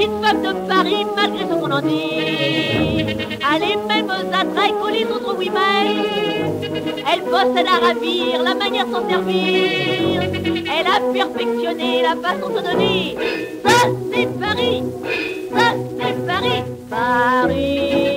petite femme de Paris, malgré ce qu'on en dit. A les mêmes attraits que les autres, oui, mais elle possède à ravir la manière de s'en servir. Elle a perfectionné la façon de se donner. Ça, c'est Paris. Ça, c'est Paris. Paris.